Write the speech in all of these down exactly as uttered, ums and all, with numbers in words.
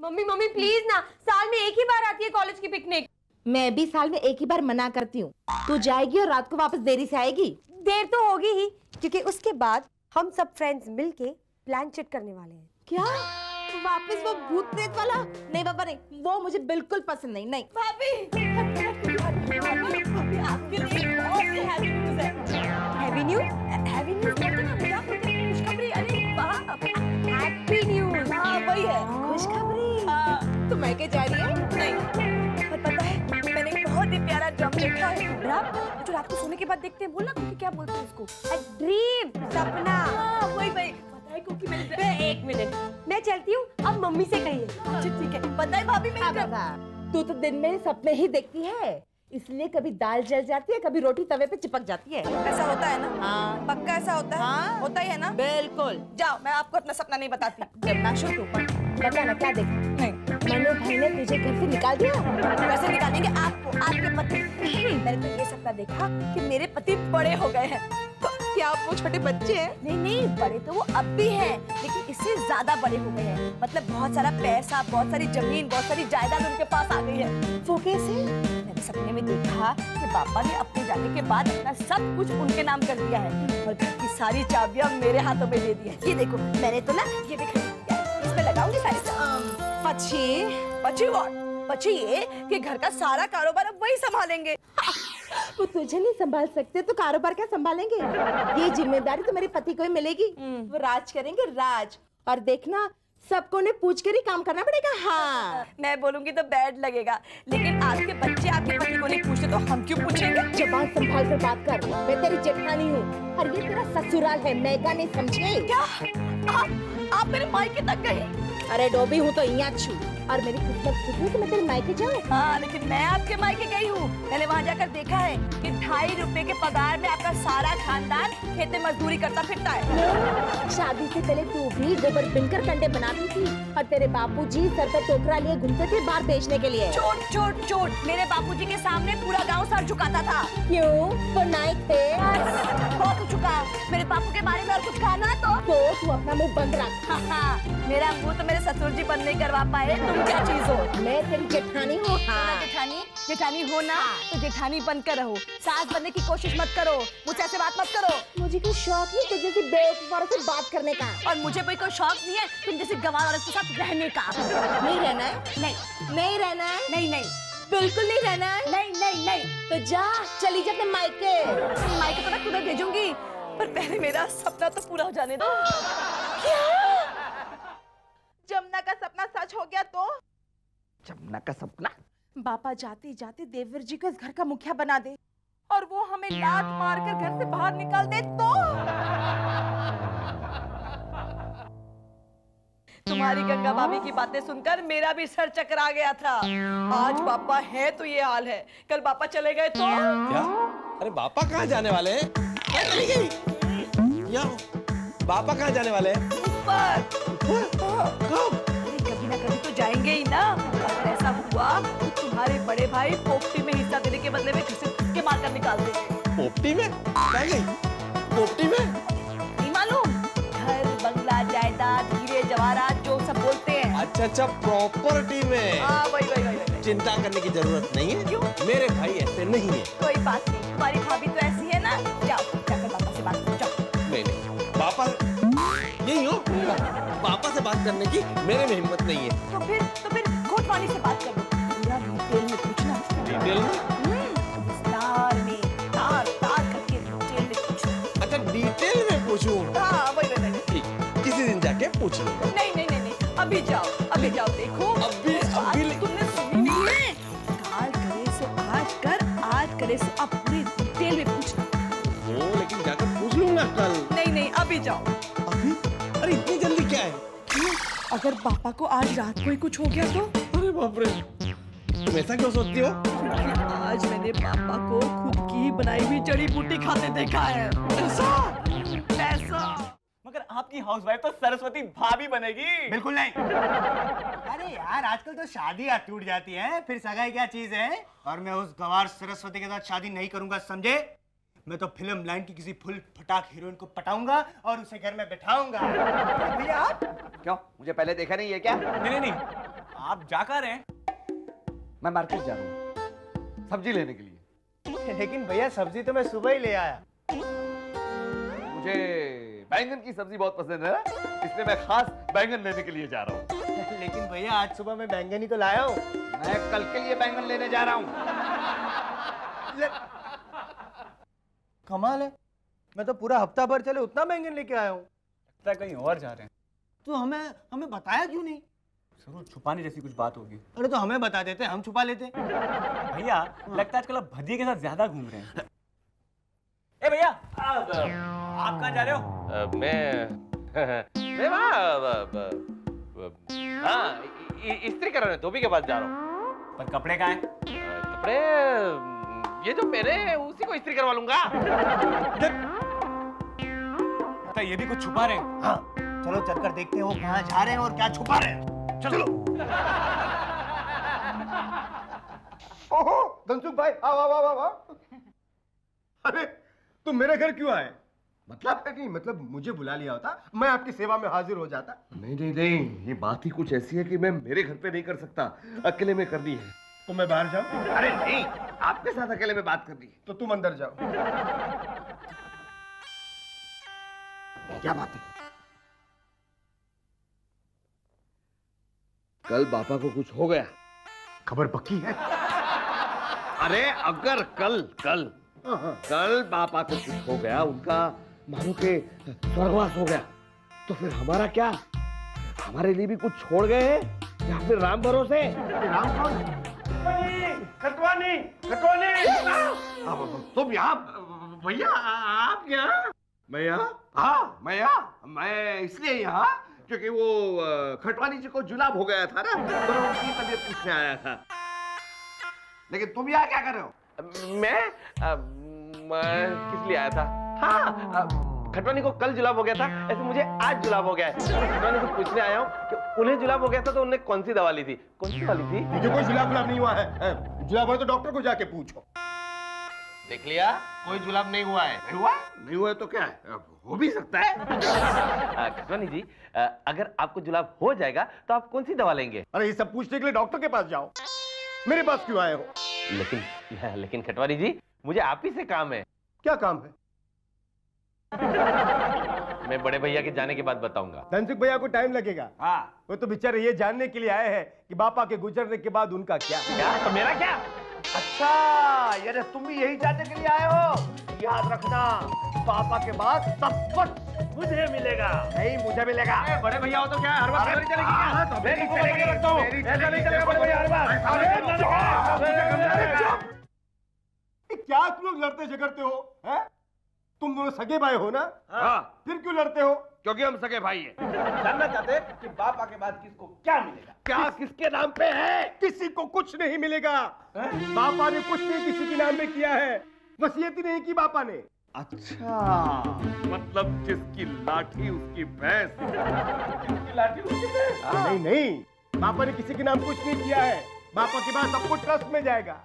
Mummy mummy please ना, साल में एक ही बार आती है कॉलेज की पिकनिक। मैं भी साल में एक ही बार मना करती हूँ। तू जाएगी और रात को वापस देरी से आएगी। देर तो होगी ही, क्योंकि उसके बाद हम सब फ्रेंड्स मिलके प्लान चिट करने वाले हैं। क्या वापस वो भूत प्रेत वाला? नहीं बाबा नहीं, वो मुझे बिल्कुल पसंद नहीं। नहीं भाभी, आपके लिए बहुत ही हैप्पी न्यूज़ है। Happy news? हैप्पी न्यूज़ बोलते ना, मजाक होता है। खुशखबरी, अरे वाह, हैप्पी न्यूज़। हाँ वही है, खुशखबरी। हाँ, तो मैं क्या जा रही है? नहीं, पर पता है मैंने एक बहुत ही प्यारा ड्रम देखा है। ड्रम जो रात को सोने के बाद देखते हैं, बोलना क्योंकि क्या बोलते हैं उसको? ड्रीम, सपना। हाँ वही वही, पता है क्योंकि मैंने एक मिनट मैं चलती हूँ, अब मम्मी से कहिए। अच्छा ठीक है। पता है भाभी मेरी, तू तो दिन में सपने ही देखती है, इसलिए कभी दाल जल जाती है, कभी रोटी तवे पे चिपक जाती है। ऐसा होता है ना? हाँ। पक्का ऐसा होता है? हाँ। होता ही है ना? बिल्कुल। जाओ, मैं आपको अपना सपना नहीं बताती। जब ना शुरू बता ना क्या देख? नहीं, मनु भाई ने तुझे घर से निकाल दिया। कैसे निकालेंगे आपको, आपके पति? मैंने तो ये सपना देखा कि मेरे पति बड़े हो गए हैं। तो क्या आप वो छोटे बच्चे हैं? नहीं नहीं, बड़े तो वो अब भी हैं, लेकिन इससे ज्यादा बड़े हो गए हैं। मतलब बहुत सारा पैसा, बहुत सारी जमीन, बहुत सारी जायदाद उनके पास आ गई है। वो कैसे? मैंने सपने में देखा कि पापा ने अपने जाने के बाद अपना सब कुछ उनके नाम कर दिया है और घर की सारी चाबियां मेरे हाथों में दे दी है। ये देखो, मैंने तो ना ये भी खरीद लिया है, इसमें लगाऊंगी सारी। पक्षी पक्षी व्हाट? पक्षी ये कि घर का सारा कारोबार अब वही संभालेंगे। वो तुझे नहीं संभाल सकते तो कारोबार क्या संभालेंगे? ये जिम्मेदारी तो मेरे पति को ही मिलेगी। वो राज करेंगे, राज। और देखना सबको ने पूछ कर ही काम करना पड़ेगा। हाँ, मैं बोलूंगी तो बैड लगेगा, लेकिन आपके बच्चे आपके पति को नहीं पूछते तो हम क्यों पूछेंगे? जबान संभाल कर बात कर, मैं तेरी जेठानी हूँ और ये तेरा ससुराल है, मैगा नहीं समझे? क्या आप आप मेरे मायके तक गई? अरे डोबी हूँ तो यहाँ छू, और मेरी किस्मत खुशी कि मैं तेरे मायके जाऊँ। हाँ, लेकिन मैं आपके मायके गई हूँ। मैंने वहाँ जाकर देखा है कि ढाई रुपए के पगार में आपका सारा खानदान खेते मजदूरी करता फिरता है। शादी से पहले तू भी गोबर बिनकर कंडे बनाती थी और तेरे बापूजी सर पर टोकरा लिए घूमते थे बाहर बेचने के लिए। चोट चोट चोट, मेरे बापूजी के सामने पूरा गाँव सर झुकाता था। क्यों? वो नाइक थे। बहुत हो चुका, मेरे बापू के बारे में और कुछ कहना तो तो तू अपना मुंह बंद रख। हाँ, मेरा मुंह तो मेरे ससुर जी बंद नहीं करवा पाए। तुम क्या चीज हो? मैं तेरी जेठानी हूँ। हाँ। जेठानी जेठानी हो ना, तो जेठानी बनकर रहो, सास बनने की कोशिश मत करो, मुझसे ऐसे बात मत करो। मुझे कोई शौक नहीं तुझे जैसी बेवकूफ से बात करने का, और मुझे कोई कोई शौक नहीं है तुम जैसी गंवार औरत के साथ रहने का। नहीं रहना है? नहीं नहीं रहना है? नहीं नहीं बिल्कुल नहीं रहना है? नहीं नहीं नहीं। तो जा, चली जा अपने मायके। मायके तो मैं तुम्हें भेजूंगी, पर पहले मेरा सपना तो पूरा हो जाने दो। क्या? जमुना का सपना सच हो गया तो? जमुना का सपना? बापा जाते जाते देववीर जी को इस घर का मुखिया बना दे और वो हमें लात मारकर घर से बाहर निकाल दे तो? तुम्हारी गंगा भाभी की बातें सुनकर मेरा भी सर चकरा गया था। आज पापा है तो ये हाल है, कल पापा चले गए तो? क्या? अरे पापा कहाँ जाने वाले हैं? क्या चली गई? या पापा कहाँ जाने वाले हैं? ऊपर। कब? कभी ना कभी तो जाएंगे ही ना। अगर ऐसा हुआ तो तुम्हारे बड़े भाई पोपटी में हिस्सा देने के बदले में घर से के मार कर निकाल देंगे। पोपटी में? क्या गई? पोपटी में? नहीं मालूम? घर, बंगला, जायदाद, हीरे जवाहरात जो सब बोलते हैं। अच्छा अच्छा, प्रॉपर्टी में। हाँ वही वही वही वही। चिंता करने की जरूरत नहीं है। क्यों? मेरे भाई ऐसे नहीं है। कोई बात नहीं, तुम्हारी भाभी तो ऐसी है ना। जाओ जाकर पापा से बात करो, जाओ। नहीं नहीं, पापा यही हो, पापा से बात करने की मेरे में हिम्मत नहीं है। तो फिर तो फिर कोटवानी से बात करो, पूरा डिटेल में पूछना। डिटेल में? तार में तार तार करके डिटेल में पूछना। अच्छा डिटेल में पूछूं? हाँ वही वही वही। ठीक, किसी दिन जाके पूछ लूंगा। नहीं नहीं नहीं नहीं, अभी जाओ अभी जाओ, देखो अभी अभी तुमने सुनी नहीं है? काल करे सो आज कर, आज करे सो अब पूरी डिटेल में पूछना। वो लेकिन जाकर पूछ लूंगा कल। नहीं नहीं, अभी जाओ। अभी? अरे इतनी जल्दी क्या है? क्यों? अगर पापा को आज रात को ही कुछ हो गया तो? अरे बाप रे, तुम ऐसा क्यों सोचती हो? आज मैंने पापा को खुद की ही बनाई हुई जड़ी बूटी खाते देखा है। ऐसा ऐसा। मगर आपकी हाउसवाइफ तो सरस्वती भाभी बनेगी। बिल्कुल नहीं। अरे यार आजकल तो शादियां टूट जाती हैं, फिर सगाई क्या चीज है? और मैं उस गंवार सरस्वती के साथ शादी नहीं करूंगा, समझे? मैं तो फिल्म लाइन की किसी फुल फटाक हीरोइन को पटाऊंगा और उसे घर में बैठाऊंगा। भैया आप क्यों, मुझे पहले देखा नहीं है क्या? नहीं नहीं आप जा कर रहे हैं? मैं मार्केट जा रहा हूँ सब्जी लेने के लिए। लेकिन भैया सब्जी तो मैं सुबह ही ले आया। मुझे बैंगन की सब्जी बहुत पसंद है, इसलिए मैं खास बैंगन लेने के लिए जा रहा हूँ। लेकिन भैया आज सुबह मैं बैंगन ही तो लाया हूँ। मैं कल के लिए बैंगन लेने जा रहा हूँ। कमाल है, मैं तो पूरा हफ्ता भर चले उतना बैंगन लेके आया हूँ। लगता है कहीं और जा रहे हैं। तो हमें हमें बताया क्यों नहीं? जरूर छुपाने जैसी कुछ बात होगी। अरे तो हमें बता देते, हम छुपा लेते। भैया लगता है आजकल आप भजिए के साथ ज्यादा घूम रहे हैं। ए भैया, आप आप कहाँ जा रहे हो? अ, मैं मैं वहाँ हाँ इस्त्री कराने धोबी के पास जा रहा हूँ। पर कपड़े कहाँ हैं? कपड़े ये जो पहने हैं, उसी को इस्त्री करवा लूंगा। लगता है ये भी कुछ छुपा रहे हैं। हाँ, चलो चलकर देखते हैं वो कहाँ जा रहे हैं और क्या छुपा रहे हैं। चलो। ओहो धनसुख भाई, आओ आओ आओ आओ। अरे तुम मेरे घर क्यों आए? मतलब है कि मतलब मुझे बुला लिया होता, मैं आपकी सेवा में हाजिर हो जाता। नहीं नहीं नहीं, ये बात ही कुछ ऐसी है कि मैं मेरे घर पे नहीं कर सकता, अकेले में करनी है। तो मैं बाहर जाऊं? अरे नहीं, आपके साथ अकेले में बात करनी है। तो तुम अंदर जाओ। क्या बात है? कल बापा को कुछ हो गया, खबर पक्की है? अरे अगर कल कल कल पापा को कुछ हो गया, उनका मानो के स्वर्गवास हो गया, तो फिर हमारा क्या? हमारे लिए भी कुछ छोड़ गए हैं या फिर राम भरोसे? राम कौन? खटवानी, खटवानी। तुम यहाँ? भैया आप यहाँ? मैं यहाँ? हाँ मैं यहाँ। मैं इसलिए यहाँ क्योंकि वो खटवानी जी को जुलाब हो गया था ना, तो उनकी तबीयत पूछने आया था। लेकिन तुम यहाँ क्या कर रहे हो? मैं आ, मैं किस लिए आया था? हाँ, खटवानी को कल जुलाब हो गया था, ऐसे मुझे आज जुलाब हो गया है। खटवानी को पूछने आया हूँ कि उन्हें जुलाब हो गया था तो उन्हें कौन सी दवा ली थी? कौन सी वाली थी? मुझे कोई जुलाब जुलाब नहीं हुआ है। जुलाब हो तो डॉक्टर को जाके पूछो। देख लिया, कोई जुलाब नहीं हुआ है। नहीं हुआ? नहीं हुआ तो क्या है, हो भी सकता है। खटवानी जी, अगर आपको जुलाब हो जाएगा तो आप कौन सी दवा लेंगे? अरे ये सब पूछने के लिए डॉक्टर के पास जाओ, मेरे पास क्यों आए हो? लेकिन लेकिन खटवानी जी, मुझे आप ही से काम है। क्या काम है? मैं बड़े भैया के जाने के बाद बताऊंगा। धनसुख भैया को टाइम लगेगा। हाँ, वो तो बेचारे ये जानने के लिए आए हैं कि बापा के गुजरने के बाद उनका क्या। क्या? तो मेरा क्या? अच्छा, यार तुम भी यही जानने के लिए आए हो? याद रखना, पापा के बाद सब कुछ मुझे मिलेगा। नहीं, मुझे मिलेगा। बड़े भैया हो तो क्या हर बार मेरी चलेगी क्या? मेरी चलेगी, रखता हूँ। मेरी ऐसा नहीं चलेगा बड़े भैया हर बार। क्या तुम लोग लड़ते झगड़ते हो? हैं? तुम दोनों सगे भाई हो ना? हाँ, फिर क्यों लड़ते हो? क्योंकि हम सगे भाई हैं। जानना चाहते हैं कि बापा के बाद किसको क्या मिलेगा? क्या किसके नाम पे है? किसी को कुछ नहीं मिलेगा। बापा ने कुछ नहीं किसी के नाम में किया है, वसीयत ही नहीं की बापा ने। अच्छा, मतलब जिसकी लाठी उसकी भैंस। जिसकी लाठी उसकी भैंस? नहीं नहीं, बापा ने किसी के नाम कुछ नहीं किया है। बापा के बाद सब कुछ ट्रस्ट में जाएगा।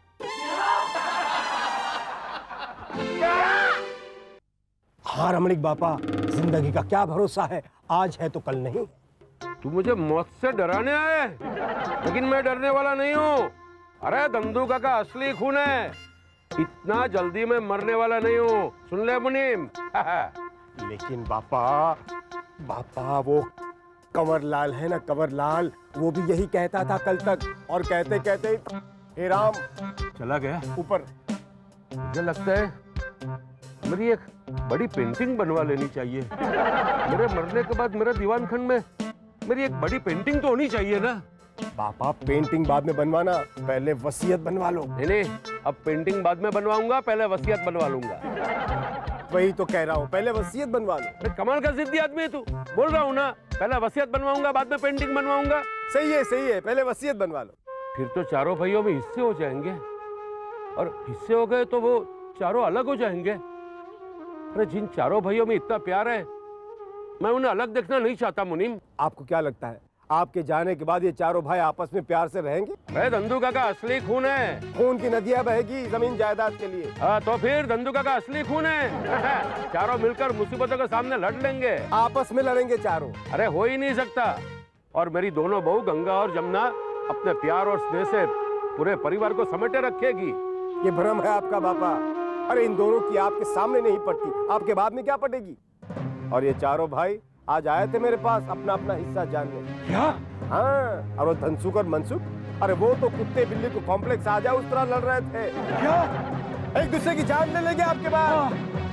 हाँ रमणीक बापा, जिंदगी का क्या भरोसा है, आज है तो कल नहीं। तू मुझे मौत से डराने आया है, लेकिन मैं डरने वाला नहीं हूँ। अरे धंधुका का असली खून है, इतना जल्दी मैं मरने वाला नहीं हूँ। सुन ले मुनीम। लेकिन बापा, बापा वो कंवर लाल है ना, कंवर लाल, वो भी यही कहता था कल तक, और कहते कहते हे राम चला गया। ऊपर। मुझे लगता है मेरी एक बड़ी पेंटिंग बनवा लेनी चाहिए। मेरे मरने के बाद मेरे दीवान खंड में मेरी एक बड़ी पेंटिंग तो होनी चाहिए ना। बापा पेंटिंग बाद में बनवाना, पहले वसीयत बनवा लो। नहीं नहीं, अब पेंटिंग बाद में बनवाऊंगा, पहले वसीयत बनवा लूंगा। वही तो कह रहा हूँ, पहले वसीयत बनवा लो। अरे कमाल का जिद्दी आदमी है तू। बोल रहा हूँ ना, पहले वसीयत बनवाऊंगा, बाद में पेंटिंग बनवाऊंगा। सही है सही है, पहले वसीयत बनवा लो। फिर तो चारों भाइयों में हिस्से हो जाएंगे, और हिस्से हो गए तो वो चारों अलग हो जाएंगे। अरे जिन चारों भाइयों में इतना प्यार है, मैं उन्हें अलग देखना नहीं चाहता मुनीम। आपको क्या लगता है, आपके जाने के बाद ये चारों भाई आपस में प्यार से रहेंगे? अरे धंधुका का असली खून है। खून की नदियां बहेगी जमीन जायदाद के लिए। हाँ तो फिर धंधुका का असली खून है। चारों मिलकर मुसीबतों के सामने लड़ लेंगे। आपस में लड़ेंगे चारों? अरे हो ही नहीं सकता। और मेरी दोनों बहू गंगा और जमुना अपने प्यार और स्नेह से पूरे परिवार को समेटे रखेगी। ये भ्रम है आपका बापा। अरे इन दोनों की आपके सामने नहीं पड़ती, आपके बाद में क्या पड़ेगी? और ये चारों भाई आज आए थे मेरे पास अपना अपना हिस्सा जानने। क्या? हाँ, और वो धनसुख और मनसुख, अरे वो तो कुत्ते बिल्ली को कॉम्प्लेक्स आ जाए उस तरह लड़ रहे थे। क्या? एक दूसरे की जान ले लेंगे आपके बाद।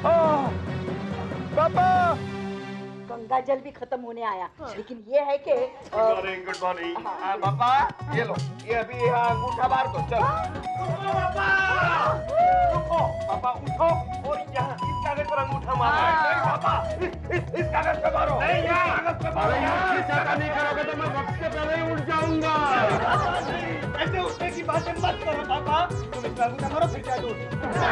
पापा गंगा जल भी खत्म होने आया, लेकिन ये है कि गुड मॉर्निंग, गुड मॉर्निंग। पापा ये लो, ये अभी ये अंगूठा मार दो। चलो पापा, रुको पापा, उठो और यहाँ इस कागज पर अंगूठा मारना है। नहीं पापा, इस इस इस कागज पे मारो। नहीं यार, कागज पे मारो। ऐसा नहीं करोगे तो मैं वक्त से पहले ही उठ जाऊंगा। ऐसे उठने की बातें मत करो पापा। तुम इस अंगूठा मारो फिर क्या दूर।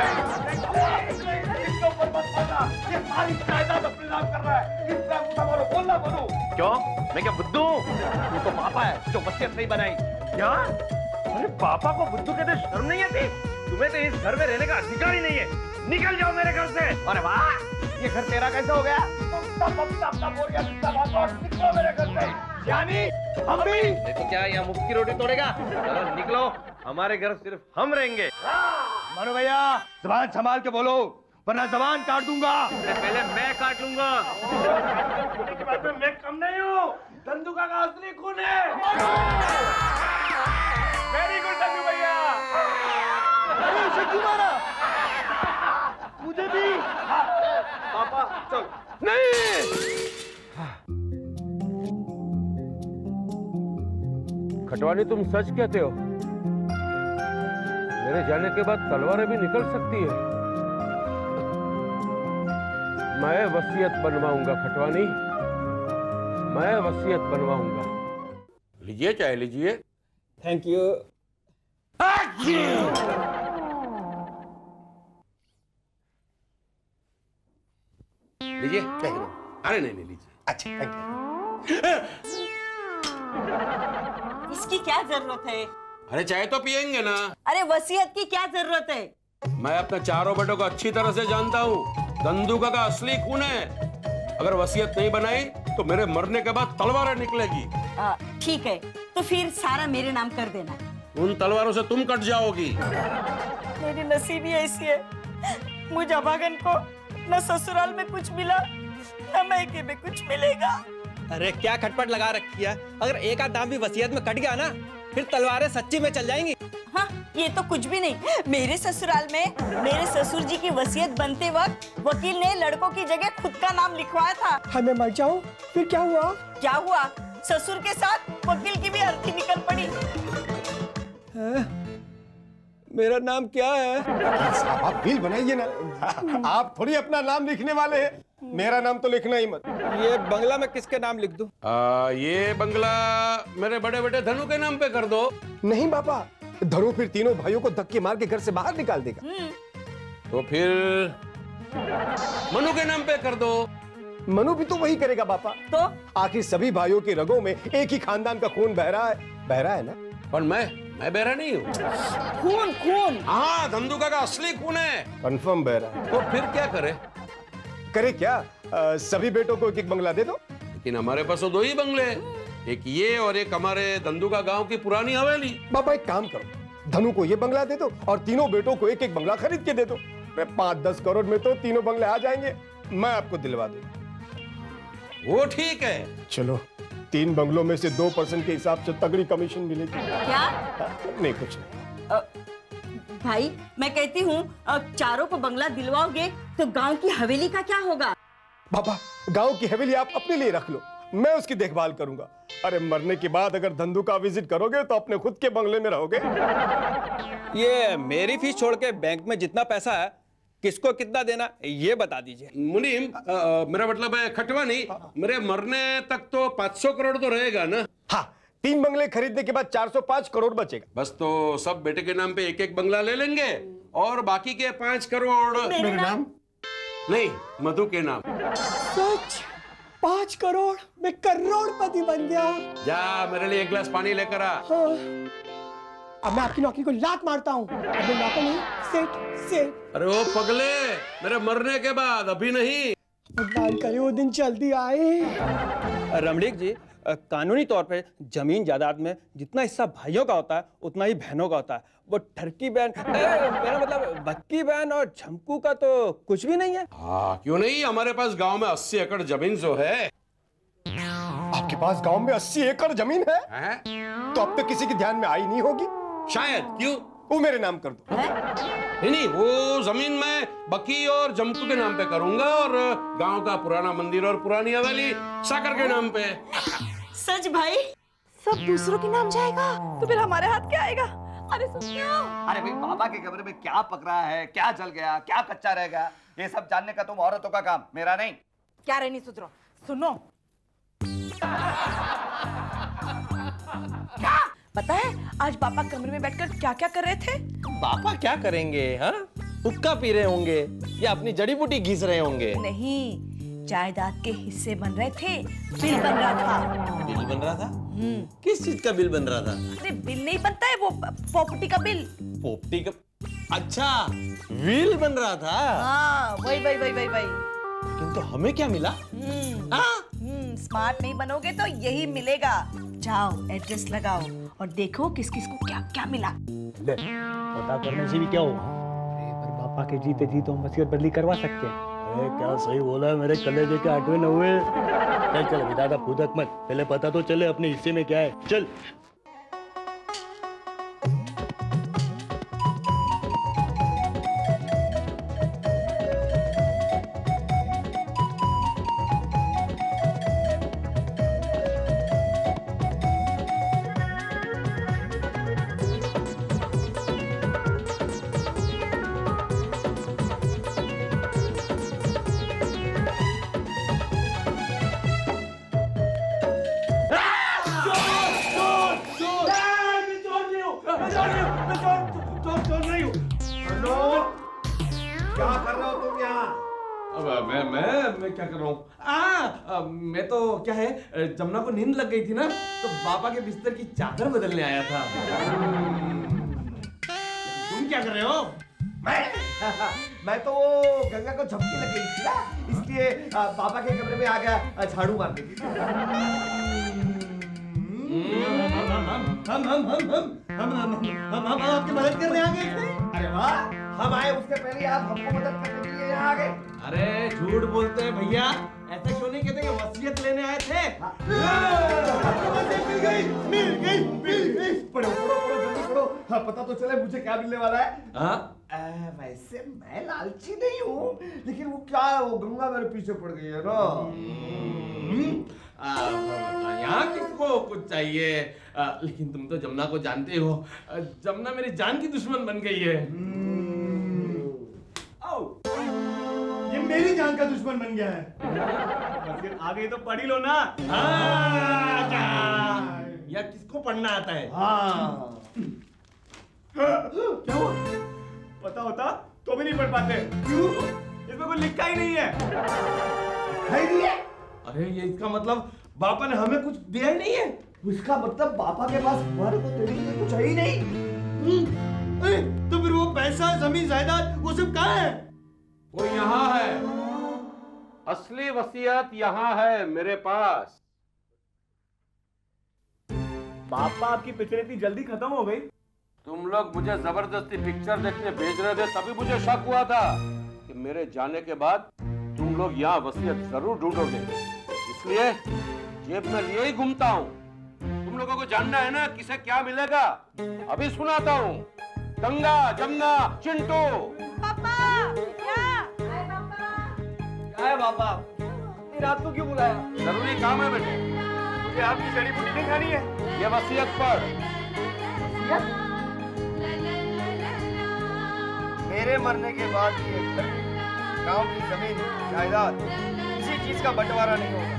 इसके ऊपर मत मारना, ये सारी जायदाद अपने नाम कर रहा है। इस पे अंगूठा मारो, बोलना बोलो। क्यों? मैं क्या बुद्धू हूँ? तू तो पापा है जो वसीयत नहीं बनाई। क्या? अरे पापा को बुद्धू कहते शर्म नहीं आती? तुम्हें तो इस घर में रहने का अधिकार ही नहीं है। निकल जाओ मेरे घर से। अरे वाह, ये घर तेरा कैसे हो गया? निकलो मेरे घर से। यानी हम भी? नहीं तो क्या यहाँ मुफ्त की रोटी तोड़ेगा? चलो निकलो, हमारे घर सिर्फ हम रहेंगे। मनु भैया, जुबान संभाल के बोलो वरना जबान काट दूंगा। पहले मैं काट लूंगा। के बाद में मैं कम नहीं हूँ। धंधुका का असली खून है। वेरी गुड धंधु भैया। अरे उसे क्यों मारा? मुझे भी। पापा चल। नहीं, खटवानी तुम सच कहते हो? मेरे जाने के बाद तलवारें भी निकल सकती है। मैं वसीयत बनवाऊंगा खटवानी, मैं वसीयत बनवाऊंगा। लीजिए चाय लीजिए। Thank you. लीजिए। अरे नहीं नहीं लीजिए। अच्छा थैंक यू। इसकी क्या जरूरत है? अरे चाय तो पियेंगे ना। अरे वसीयत की क्या जरूरत है? मैं अपने चारों बेटों को अच्छी तरह से जानता हूँ। धंधुका का असली खून है। अगर वसीयत नहीं बनाई तो मेरे मरने के बाद तलवारें निकलेगी। ठीक है, तो फिर सारा मेरे नाम कर देना। उन तलवारों से तुम कट जाओगी। मेरी नसीब ही ऐसी है, मुझे अभागन को न ससुराल में कुछ मिला न मैके में कुछ मिलेगा। अरे क्या खटपट लगा रखी है? अगर एक आध दाम भी वसीयत में कट गया ना, फिर तलवारें सच्ची में चल जाएंगी। हाँ, ये तो कुछ भी नहीं। मेरे ससुराल में मेरे ससुर जी की वसीयत बनते वक्त वकील ने लड़कों की जगह खुद का नाम लिखवाया था। हाँ, मैं मर जाऊं फिर क्या हुआ? क्या हुआ? ससुर के साथ वकील की भी अर्थी निकल पड़ी। है? मेरा नाम क्या है? साहब आप बिल बनाइए ना। आप थोड़ी अपना नाम लिखने वाले हैं। मेरा नाम तो लिखना ही मत। ये बंगला में किसके नाम लिख दूं? आ, ये बंगला मेरे बड़े बेटे धनु के नाम पे कर दो। नहीं पापा, धनु फिर तीनों भाइयों को धक्के मार के घर से बाहर निकाल देगा। तो फिर मनु के नाम पे कर दो। मनु भी तो वही करेगा पापा। तो आखिर सभी भाइयों की रगों में एक ही खानदान का खून बह रहा है। बह रहा है ना? पर मैं मैं बहरा नहीं हूँ। खून खून हाँ, धंधुका का असली खून है। कंफर्म बह रहा है। तो फिर क्या करे? करे क्या? आ, सभी बेटों को एक एक बंगला दे दो। लेकिन हमारे पास तो दो ही बंगले हैं। एक ये और एक हमारे धंधुका गांव की पुरानी हवेली। पापा एक काम करो, धनु को ये बंगला दे दो और तीनों बेटों को एक एक बंगला खरीद के दे दो। पाँच दस करोड़ में तो तीनों बंगले आ जाएंगे। मैं आपको दिलवा दूं। वो ठीक है। चलो, तीन बंगलों में से दो परसेंट के हिसाब से तगड़ी कमीशन मिलेगी। क्या? नहीं कुछ नहीं। अ, भाई मैं कहती हूँ चारों को बंगला दिलवाओगे तो गांव की हवेली का क्या होगा? पापा गांव की हवेली आप अपने लिए रख लो, मैं उसकी देखभाल करूंगा। अरे मरने के बाद अगर धंधुका विजिट करोगे तो अपने खुद के बंगले में रहोगे। ये मेरी फीस छोड़ के बैंक में जितना पैसा है किसको कितना देना ये बता दीजिए। मुनीम, आ, मेरा मतलब है खटवानी, मेरे मरने तक तो पाँच सौ करोड़ तो रहेगा ना? हाँ, तीन बंगले खरीदने के बाद चार सौ पाँच करोड़ बचेगा। बस तो सब बेटे के नाम पे एक एक बंगला ले लेंगे और बाकी के पाँच करोड़ मेरे नाम? नहीं, मधु के नाम। सच? पाँच करोड़? मैं करोड़पति बन गया। जा मेरे लिए एक गिलास पानी लेकर आ। हाँ। अब मैं आपकी नौकरी को लात मारता हूँ। अब मैं नौकर नहीं, सेठ सेठ। अरे वो पगले, मेरे मरने के बाद, अभी नहीं। भगवान करे वो दिन जल्दी आए। रमणीक जी, अ, कानूनी तौर पे जमीन जायदाद में जितना हिस्सा भाइयों का होता है उतना ही बहनों का होता है। वो ठरकी बहन, मेरा मतलब बक्की बहन और झमकू का तो कुछ भी नहीं है। हाँ क्यों नहीं, हमारे पास गांव में अस्सी एकड़ जमीन जो है। आपके पास गांव में अस्सी एकड़ जमीन है, है? तो अब तक किसी के ध्यान में आई नहीं होगी। शायद। क्यों? वो मेरे नाम कर दो। नहीं नहीं, वो जमीन मैं बक्की और जमकू के नाम पे करूंगा और गांव का पुराना मंदिर और पुरानी हवेली साकर के नाम पे। सच भाई? सब दूसरों के नाम जाएगा तो फिर हमारे हाथ क्या आएगा? अरे सुनियो, अरे भाई बाबा के कमरे में क्या पकड़ा है, क्या जल गया, क्या कच्चा रह गया, ये सब जानने का तुम औरतों का काम, मेरा नहीं। क्या रहनी सुधरो, सुनो। क्या पता है आज पापा कमरे में बैठकर क्या क्या कर रहे थे? पापा क्या करेंगे? हाँ, हुक्का पी रहे होंगे या अपनी जड़ी बूटी घिस रहे होंगे। नहीं, जायदाद के हिस्से बन रहे थे, बिल बन रहा था। बिल बन रहा था? किस चीज का बिल बन रहा था? अरे बिल नहीं बनता है, वो प्रॉपर्टी का बिल। पोपटी का? अच्छा, बिल बन रहा था। हाँ वही वही वही वही वही। लेकिन तो हमें क्या मिला? हम्म, स्मार्ट नहीं बनोगे तो यही मिलेगा। जाओ एड्रेस लगाओ और देखो किस किस को क्या क्या मिला। ले, पता करने से भी क्या होगा? पर पापा के जीते जी तो हम वसीयत बदली करवा सकते हैं। अरे क्या सही बोला है मेरे कलेजे के आठवें नौवे। चल चल अभी दादा फूदक मत, पहले पता तो चले अपने हिस्से में क्या है। चल। मैं मैं मैं क्या कर रहा हूँ? आ, मैं तो क्या है, जमुना को नींद लग गई थी ना, तो पापा के बिस्तर की चादर बदलने आया था। तुम क्या कर रहे हो? मैं मैं तो वो गंगा को झपकी लग गई थी ना, इसलिए पापा के कमरे में आ गया झाड़ू मारने के लिए। हम हम हम हम हम हम हम आपकी मदद करने आ गए थे। अरे वाह, हम आए उसके पहले आप हमको मदद करने के लिए यहाँ आ गए। अरे झूठ बोलते हैं भैया, ऐसा क्यों नहीं कहते कि वसीयत लेने आए थे? मिल गई मिल गई मिल गई। पढ़ो पढ़ो पढ़ो जल्दी पढ़ो। हाँ, पता तो चले मुझे क्या मिलने वाला है। हाँ? वैसे मैं लालची नहीं हूँ, लेकिन वो क्या है, वो गंगा मेरे पीछे पड़ गई है ना। यहाँ किसको कुछ चाहिए? आ, लेकिन तुम तो जमुना को जानते हो, जमुना मेरी जान की दुश्मन बन गई है। ये मेरी जान का दुश्मन बन गया है। फिर आगे तो पढ़ ही लो ना। हाँ, या किसको पढ़ना आता है? हाँ। क्या हुआ? पता होता तो भी नहीं पढ़ पाते। क्यों? इसमें कुछ लिखा ही नहीं है। है नहीं है? अरे ये इसका मतलब बापा ने हमें कुछ दिया ही नहीं है। इसका मतलब पापा के पास हमारे को देने के लिए कुछ है ही नहीं। अरे तो फिर वो पैसा, जमीन, जायदाद वो सब कहाँ है? वो यहाँ है, असली वसीयत यहाँ है मेरे पास। पापा आपकी पिक्चर इतनी जल्दी खत्म हो गई? तुम लोग मुझे जबरदस्ती पिक्चर देखने भेज रहे थे, तभी मुझे शक हुआ था कि मेरे जाने के बाद तुम लोग यहाँ वसीयत जरूर ढूंढोगे, इसलिए जेब में लिए ही घूमता हूँ। तुम लोगों को जानना है ना किसे क्या मिलेगा? अभी सुनाता हूँ। गंगा, जमुना, चिंटू। पापा क्या? हाय पापा। क्या है पापा? रात को क्यों बुलाया? जरूरी काम है बेटे। मुझे आपकी जड़ी बूटी नहीं खानी है। ये वसीयत पढ़। मेरे मरने के बाद ये घर, गांव की जमीन, जायदाद, किसी चीज का बंटवारा नहीं होगा।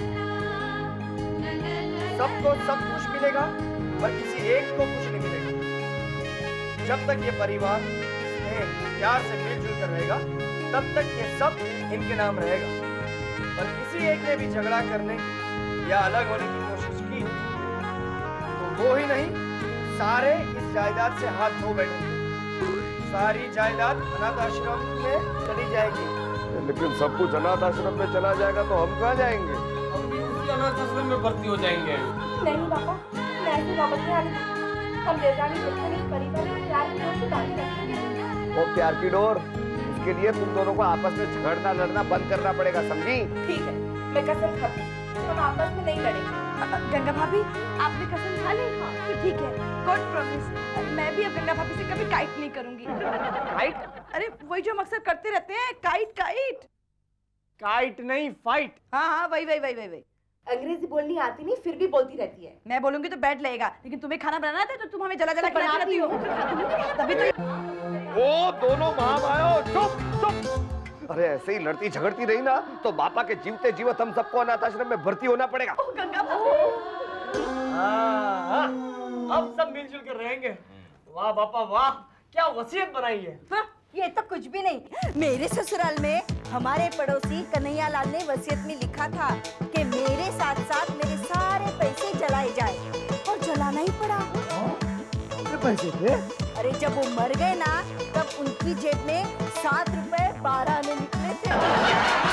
सबको सब कुछ मिलेगा, पर किसी एक को कुछ नहीं मिलेगा। जब तक ये परिवार स्नेह, प्यार से मिलजुल कर रहेगा, तब तक ये सब इनके नाम रहेगा। पर किसी एक ने भी झगड़ा करने या अलग होने की कोशिश की, तो वो ही नहीं, सारे इस जायदाद से हाथ धो बैठेंगे। सारी जायदाद अनाथ आश्रम में चली जाएगी। लेकिन सब कुछ अनाथ आश्रम में चला जाएगा तो हम कहाँ जाएंगे? हम भी किसी अनाथ आश्रम में भर्ती हो जाएंगे। नहीं पापा, मैं ऐसे वापस नहीं आने दूंगी। हम देवरानी जेठानी परिवार में प्यार की डोर से बांध रखेंगे। वो प्यार की डोर, उसके लिए तुम दोनों को आपस में झगड़ना लड़ना बंद करना पड़ेगा, समझी? ठीक है, मैं कसम खाती हूँ हम आपस में नहीं लड़ेंगे। गंगा भाभी आपने कसम खा ली? हाँ तो ठीक है, गॉड प्रॉमिस। मैं भी अब गंगा भाभी से कभी काइट नहीं करूंगी। काइट? अरे वही जो हम अक्सर करते रहते हैं, काइट काइट। काइट नहीं, फाइट। हाँ हाँ वही वही वही वही वही। अंग्रेजी बोलनी आती नहीं, फिर भी बोलती रहती है। मैं बोलूंगी तो बैठ लगेगा, लेकिन तुम्हें खाना बनाना आता है तो तुम हमें जला जला खिलाती रहती हो। तभी तो वो दोनों महामायो, चुप चुप। अरे ऐसे ही लड़ती झगड़ती रही ना तो बापा के जीवते जीवत हम सबको अनाथ आश्रम में भर्ती होना पड़ेगा। गंगा भाभी, हाँ, अब सब मिलजुल कर रहेंगे। वाह पापा वाह, क्या वसीयत बनाई है। हाँ, ये तो कुछ भी नहीं। मेरे ससुराल में हमारे पड़ोसी कन्हैया लाल ने वसीयत में लिखा था कि मेरे साथ साथ मेरे सारे पैसे जलाए जाए, और जलाना ही पड़ा। कितने पैसे थे? अरे जब वो मर गए ना, तब उनकी जेब में सात रुपए बारह आने निकले थे।